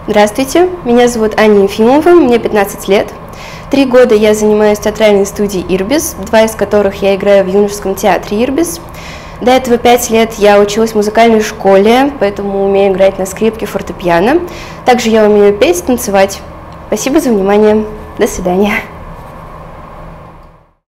Здравствуйте, меня зовут Аня Ефимова, мне 15 лет. 3 года я занимаюсь в театральной студии «Ирбис», 2 из которых я играю в юношеском театре «Ирбис». До этого 5 лет я училась в музыкальной школе, поэтому умею играть на скрипке, фортепиано. Также я умею петь, танцевать. Спасибо за внимание. До свидания.